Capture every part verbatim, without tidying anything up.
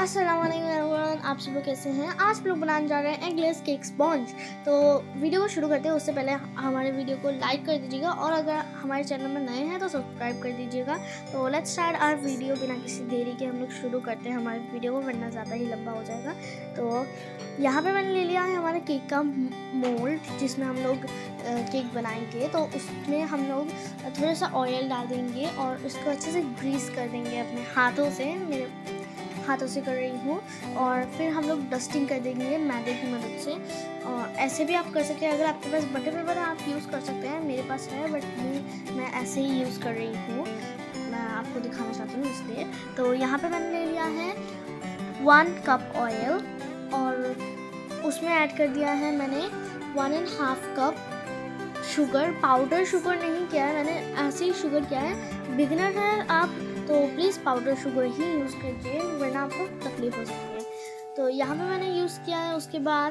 अस्सलाम वालेकुम एवरीवन, आप सब लोग कैसे हैं। आज हम लोग बनाने जा रहे हैं एगलेस केक स्पॉन्ज। तो वीडियो को शुरू करते हैं उससे पहले हमारे वीडियो को लाइक कर दीजिएगा और अगर हमारे चैनल में नए हैं तो सब्सक्राइब कर दीजिएगा। तो लेट्स स्टार्ट आवर वीडियो। बिना किसी देरी के हम लोग शुरू करते हैं हमारे वीडियो को, वरना ज़्यादा ही लंबा हो जाएगा। तो यहाँ पर मैंने ले लिया है हमारे केक का मोल्ड जिसमें हम लोग केक बनाएंगे। तो उसमें हम लोग थोड़ा सा ऑयल डाल देंगे और उसको अच्छे से ग्रीस कर देंगे अपने हाथों से। मेरे हाथों से कर रही हूँ। और फिर हम लोग डस्टिंग कर देंगे मैदे की मदद से। और ऐसे भी आप कर सकते हैं, अगर आपके पास बटर पेपर है आप यूज़ कर सकते हैं। मेरे पास है बट मैं मैं ऐसे ही यूज़ कर रही हूँ, मैं आपको दिखाना चाहती हूँ इसलिए। तो यहाँ पे मैंने ले लिया है वन कप ऑयल और उसमें ऐड कर दिया है मैंने one and half cup sugar. Powder sugar नहीं किया है मैंने, ऐसे ही शुगर किया है। बिगिनर है आप तो प्लीज़ पाउडर शुगर ही यूज़ कीजिए, वरना आपको तकलीफ हो सकती है। तो यहाँ पे मैंने यूज़ किया है। उसके बाद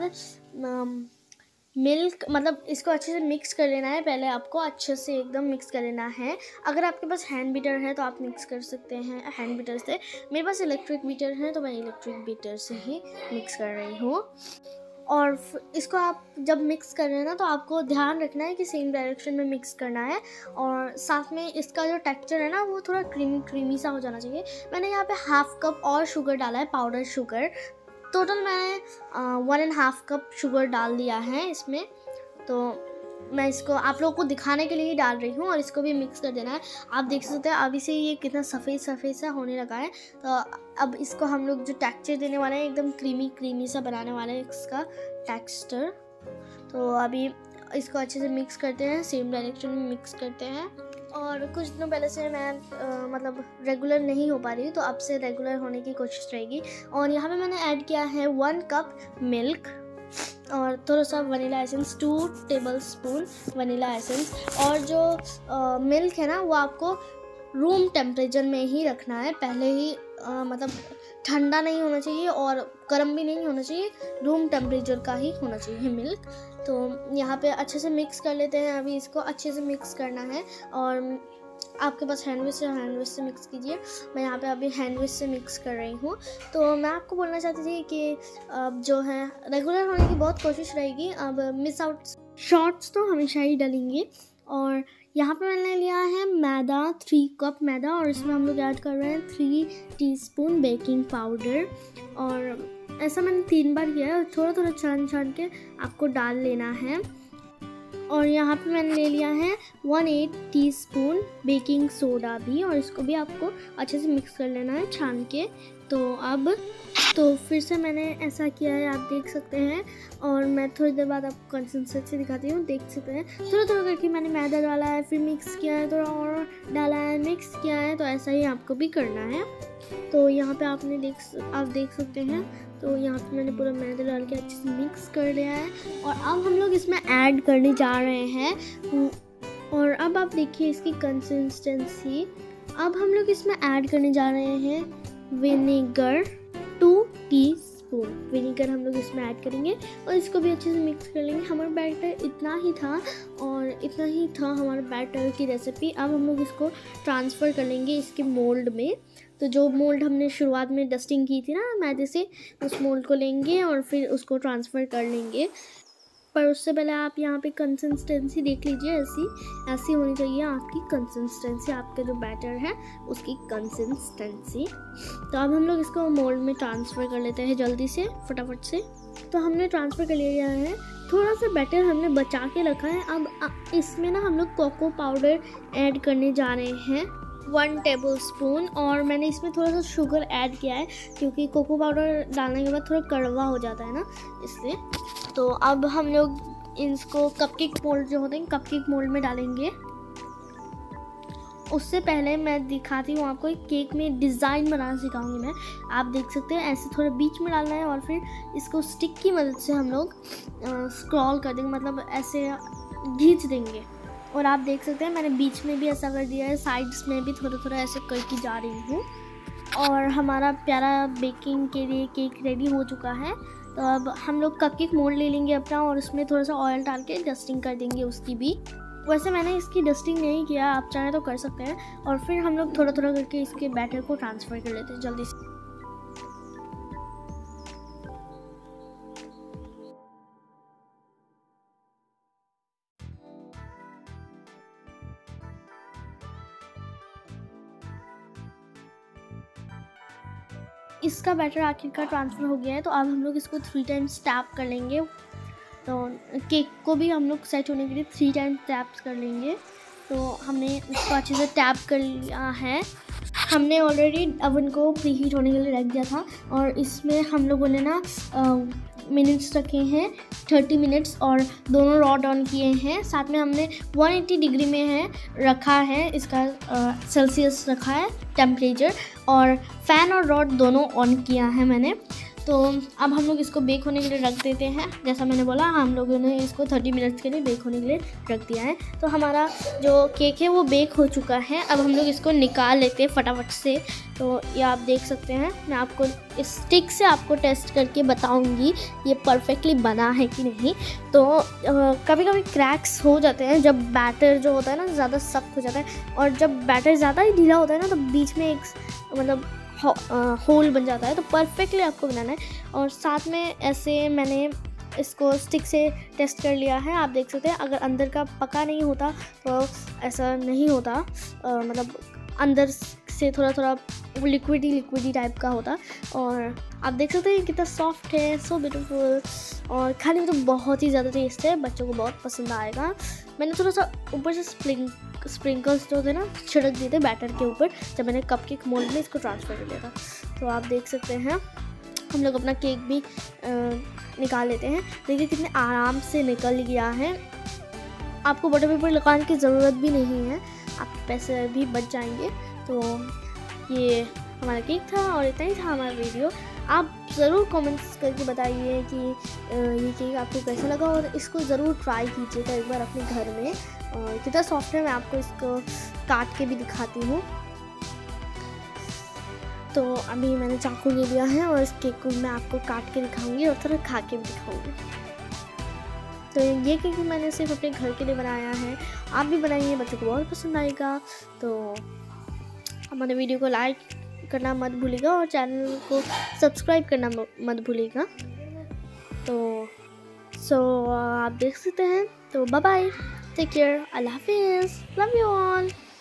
मिल्क, मतलब इसको अच्छे से मिक्स कर लेना है। पहले आपको अच्छे से एकदम मिक्स कर लेना है। अगर आपके पास हैंड बीटर है तो आप मिक्स कर सकते हैं हैंड बीटर से। मेरे पास इलेक्ट्रिक बीटर है तो मैं इलेक्ट्रिक बीटर से ही मिक्स कर रही हूँ। और इसको आप जब मिक्स कर रहे हैं ना तो आपको ध्यान रखना है कि सेम डायरेक्शन में मिक्स करना है। और साथ में इसका जो टेक्सचर है ना वो थोड़ा क्रीमी क्रीमी सा हो जाना चाहिए। मैंने यहाँ पे हाफ कप और शुगर डाला है, पाउडर शुगर। टोटल मैंने one and half cup sugar डाल दिया है इसमें। तो मैं इसको आप लोगों को दिखाने के लिए ही डाल रही हूँ और इसको भी मिक्स कर देना है। आप देख सकते हैं अभी से ये कितना सफ़ेद सफ़ेद सा होने लगा है। तो अब इसको हम लोग जो टेक्सचर देने वाले हैं एकदम क्रीमी क्रीमी सा बनाने वाले हैं इसका टेक्सचर। तो अभी इसको अच्छे से मिक्स करते हैं, सेम डायरेक्शन में मिक्स करते हैं। और कुछ दिनों पहले से मैं आ, मतलब रेगुलर नहीं हो पा रही हूँ, तो अब से रेगुलर होने की कोशिश रहेगी। और यहाँ पे मैंने ऐड किया है वन कप मिल्क और थोड़ा सा vanilla essence, two tablespoon vanilla essence. और जो आ, मिल्क है ना वो आपको रूम टेम्परेचर में ही रखना है। पहले ही आ, मतलब ठंडा नहीं होना चाहिए और गर्म भी नहीं होना चाहिए, रूम टेम्परेचर का ही होना चाहिए मिल्क। तो यहाँ पे अच्छे से मिक्स कर लेते हैं। अभी इसको अच्छे से मिक्स करना है और आपके पास हैंडविच है हैंडविच से मिक्स कीजिए। मैं यहाँ पे अभी हैंडविच से मिक्स कर रही हूँ। तो मैं आपको बोलना चाहती थी कि अब जो है रेगुलर होने की बहुत कोशिश रहेगी। अब मिस आउट शॉर्ट्स तो हमेशा ही डलेंगे। और यहाँ पे मैंने लिया है मैदा, थ्री कप मैदा और इसमें हम लोग ऐड कर रहे हैं थ्री टीस्पून बेकिंग पाउडर। और ऐसा मैंने तीन बार किया है, थोड़ा थोड़ा छान छान के आपको डाल लेना है। और यहाँ पे मैंने ले लिया है one eight teaspoon baking soda भी और इसको भी आपको अच्छे से मिक्स कर लेना है छान के। तो अब तो फिर से मैंने ऐसा किया है, आप देख सकते हैं। और मैं थोड़ी देर बाद आपको कंसिस्टेंसी दिखाती हूँ, देख सकते हैं। थोड़ा थोड़ा करके मैंने मैदा डाला है, फिर मिक्स किया है, थोड़ा और डाला है, मिक्स किया है। तो ऐसा ही आपको भी करना है। तो यहाँ पे आपने देख आप देख सकते हैं। तो यहाँ पे मैंने पूरा मैदा डाल के अच्छे से मिक्स कर लिया है। और अब हम लोग इसमें ऐड करने जा रहे हैं। और अब आप देखिए इसकी कंसिस्टेंसी। अब हम लोग इसमें ऐड करने जा रहे हैं विनेगर, टू टीस्पून विनेगर हम लोग इसमें ऐड करेंगे और इसको भी अच्छे से मिक्स कर लेंगे। हमारा बैटर इतना ही था और इतना ही था हमारा बैटर की रेसिपी। अब हम लोग इसको ट्रांसफ़र कर लेंगे इसके मोल्ड में। तो जो मोल्ड हमने शुरुआत में डस्टिंग की थी ना मैदे से, उस मोल्ड को लेंगे और फिर उसको ट्रांसफ़र कर लेंगे। पर उससे पहले आप यहाँ पे कंसिस्टेंसी देख लीजिए, ऐसी ऐसी होनी चाहिए आपकी कंसिस्टेंसी, आपके जो बैटर है उसकी कंसिस्टेंसी। तो अब हम लोग इसको मोल्ड में ट्रांसफ़र कर लेते हैं जल्दी से, फटाफट से। तो हमने ट्रांसफ़र कर लिया है। थोड़ा सा बैटर हमने बचा के रखा है। अब इसमें ना हम लोग कोको पाउडर ऐड करने जा रहे हैं, वन टेबल स्पून। और मैंने इसमें थोड़ा सा शुगर ऐड किया है क्योंकि कोको पाउडर डालने के बाद थोड़ा कड़वा हो जाता है ना, इसलिए। तो अब हम लोग इसको कपकेक मोल्ड जो होते हैं कपकेक मोल्ड में डालेंगे। उससे पहले मैं दिखाती हूँ आपको, एक केक में डिज़ाइन बनाना सिखाऊंगी मैं। आप देख सकते हैं ऐसे थोड़ा बीच में डालना है और फिर इसको स्टिक की मदद से हम लोग स्क्रॉल कर देंगे, मतलब ऐसे खींच देंगे। और आप देख सकते हैं मैंने बीच में भी ऐसा कर दिया है, साइड्स में भी थोड़ा थोड़ा ऐसे करके जा रही हूँ। और हमारा प्यारा बेकिंग के लिए केक रेडी हो चुका है। तो अब हम लोग कपकेक मोल्ड ले लेंगे अपना और उसमें थोड़ा सा ऑयल डाल के डस्टिंग कर देंगे उसकी भी। वैसे मैंने इसकी डस्टिंग नहीं किया, आप चाहें तो कर सकते हैं। और फिर हम लोग थोड़ा थोड़ा करके इसके बैटर को ट्रांसफ़र कर लेते हैं जल्दी से। इसका बैटर आखिरकार ट्रांसफ़र हो गया है। तो अब हम लोग इसको थ्री टाइम्स टैप कर लेंगे। तो केक को भी हम लोग सेट होने के लिए थ्री टाइम्स टैप्स कर लेंगे। तो हमने इसको अच्छे से टैप कर लिया है। हमने ऑलरेडी अवन को प्री हीट होने के लिए रख दिया था और इसमें हम लोगों ने ना मिनट्स रखे हैं, थर्टी मिनट्स, और दोनों रॉड ऑन किए हैं। साथ में हमने वन एटी डिग्री में है रखा है, इसका सेल्सियस रखा है टेम्परेचर, और फ़ैन और रॉड दोनों ऑन किया है मैंने। तो अब हम लोग इसको बेक होने के लिए रख देते हैं। जैसा मैंने बोला, हम लोगों ने इसको थर्टी मिनट्स के लिए बेक होने के लिए रख दिया है। तो हमारा जो केक है वो बेक हो चुका है। अब हम लोग इसको निकाल लेते हैं फटाफट से। तो ये आप देख सकते हैं, मैं आपको इस स्टिक से आपको टेस्ट करके बताऊंगी ये परफेक्टली बना है कि नहीं। तो कभी कभी क्रैक्स हो जाते हैं जब बैटर जो होता है ना ज़्यादा सख्त हो जाता है, और जब बैटर ज़्यादा ही ढीला होता है ना तो बीच में एक मतलब होल बन जाता है। तो परफेक्टली आपको बनाना है। और साथ में ऐसे मैंने इसको स्टिक से टेस्ट कर लिया है। आप देख सकते हैं, अगर अंदर का पका नहीं होता तो ऐसा नहीं होता, आ, मतलब अंदर से थोड़ा थोड़ा लिक्विडी लिक्विडी टाइप का होता। और आप देख सकते हैं कितना सॉफ्ट है, सो ब्यूटीफुल, और खाने में तो बहुत ही ज़्यादा टेस्ट है, बच्चों को बहुत पसंद आएगा। मैंने थोड़ा सा ऊपर से स्प्रिंग स्प्रिंकल्स जो थे ना छिड़क दिए थे बैटर के ऊपर, जब मैंने कपकेक मोल्ड में इसको ट्रांसफ़र कर दिया था। तो आप देख सकते हैं, हम लोग अपना केक भी आ, निकाल लेते हैं। देखिए कितने आराम से निकल गया है। आपको बटर पेपर लगाने की ज़रूरत भी नहीं है, आप पैसे भी बच जाएंगे। तो ये हमारा केक था और इतना ही था हमारा वीडियो। आप ज़रूर कमेंट्स करके बताइए कि ये केक आपको कैसा लगा, और इसको ज़रूर ट्राई कीजिएगा एक बार अपने घर में। और कितना सॉफ्ट है, मैं आपको इसको काट के भी दिखाती हूँ। तो अभी मैंने चाकू ले लिया है और इस केक को मैं आपको काट के दिखाऊंगी और थोड़ा खा के भी दिखाऊंगी। तो ये केक मैंने सिर्फ अपने घर के लिए बनाया है, आप भी बनाइए, बच्चों को बहुत पसंद आएगा। तो हमारे वीडियो को लाइक करना मत भूलिएगा और चैनल को सब्सक्राइब करना मत भूलिएगा। तो सो आप देख सकते हैं। तो बाय बाय, टेक केयर, अल्लाह हाफिज़, लव यू ऑल।